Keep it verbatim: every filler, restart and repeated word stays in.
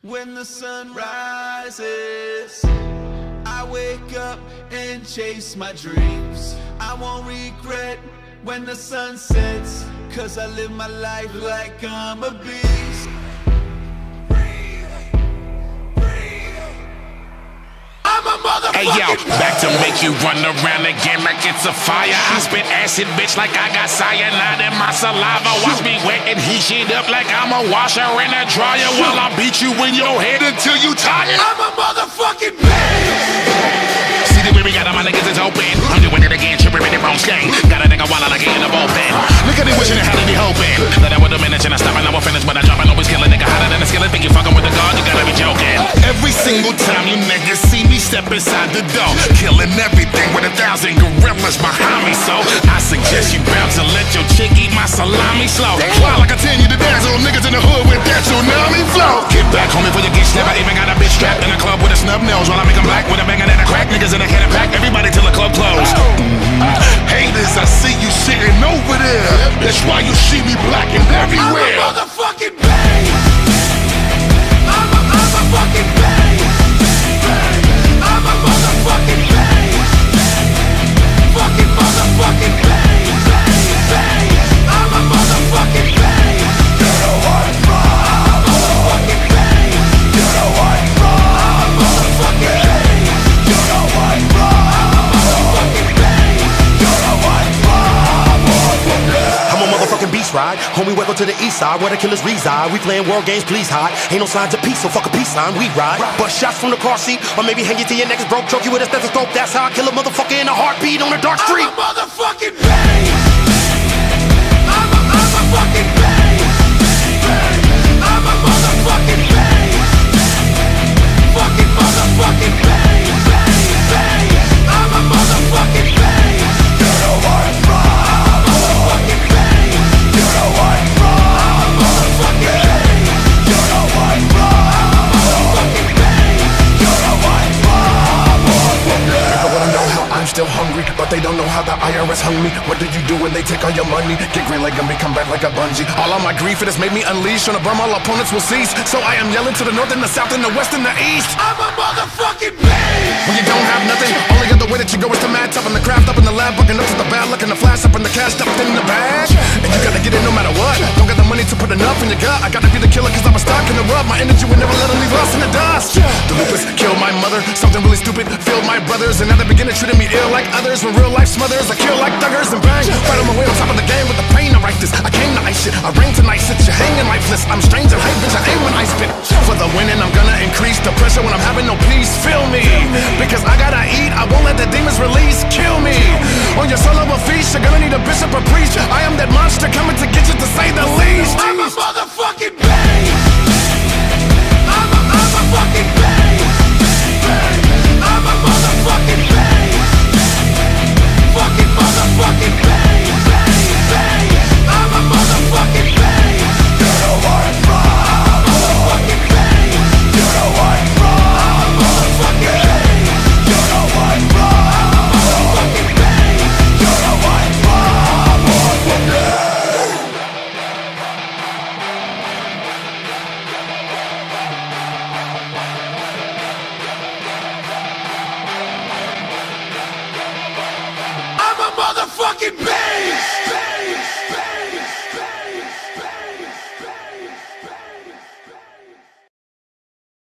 When the sun rises, I wake up and chase my dreams. I won't regret when the sun sets, cause I live my life like I'm a beast. Hey yo, back to make you run around again like it's a fire. I spit acid, bitch, like I got cyanide in my saliva. Watch me wet and heat shit up like I'm a washer in a dryer, while I beat you in your head until you tired. I'm a motherfucking beast. See the way we got my niggas is open. I'm doing it again, tripping in the wrong stain. Got a nigga while I like it in the bullpen. Look at me wishing it had any hoping that I would've managed and I stop and I will finish. But I drop and always kill a nigga hotter than a skillet. Think you fucking with the guard, you gotta be joking. Every single time you niggas see me step inside the door, killing everything with a thousand gorillas behind me. So I suggest you bounce and let your chick eat my salami slow. Fly like I tell you to dance, little niggas in the hood with that tsunami flow. Get back, homie, before you get snapped. I even got a bitch strapped in a club with a snub nose, while I make 'em black with a banger and a crack. Niggas in a head and pack, everybody till the club closed. Mm-hmm. Haters, I see you sitting over there. That's why you see me blacking everywhere. I'm a motherfucking beast. I'm a, I'm a fucking beast. I'm a motherfucking beast. Fucking motherfucking beast. I'm a motherfucking beast. You know what's wrong? I'm a motherfucking beast. You know what's wrong? I'm a motherfucking beast. You know what's wrong? I'm a motherfucking beast. You know what's wrong? I'm a motherfucking beast ride. Homie, welcome to the east side where the killers reside. We playing world games, please hide. Ain't no signs of peace, so fuck a peace sign, we ride. Bust shots from the car seat, or maybe hang you to your next broke, choke you with a stethoscope. That's how I kill a motherfucker in a heartbeat on a dark street. I'm a motherfucking beast. I'm a, I'm a fucking beast. I'm a motherfucking beast. Fucking motherfucking beast. I'm a motherfucking beast. You know what's wrong? I'm a motherfucking beast. You know what's wrong? I'm a motherfucking beast. You know what's wrong? I'm a motherfucking beast. You know what's wrong? People wanna know how I'm still hungry, but they don't know how the I R S hung me. What do you do when they take all your money? Get green like Gumby, come back like a bungee. All of my grief, it has made me unleash. On a burn, all opponents will cease. So I am yelling to the north and the south and the west and the east. I'm a motherfucking beast. When you don't have nothing, only other way that you go is to match up in the craft, up in the lab, bucking up to the bad, looking the flash up in the cash, stuffed in the bag. And you gotta get it no matter what. Don't got the money to put enough in your gut. I gotta be the killer cause I'm a stock in the rub. My energy will never let them leave us in the dust. The lupus killed my mother, something really stupid filled my brothers. And now they begin to treat me ill like others. When real life smothers, I kill like thuggers and bang. Fight on my way on top of the game with the pain to write this. I came to ice shit, I rain tonight, sit you hanging lifeless. I'm strange and hate, bitch, I aim when I spit. For the winning, I'm gonna increase the pressure when I'm having no peace. Feel me, because I gotta eat, I won't let the demons release. Kill me, on your solo feast, you're gonna need a bishop or priest. I am that monster coming to get you to say the least. I'm a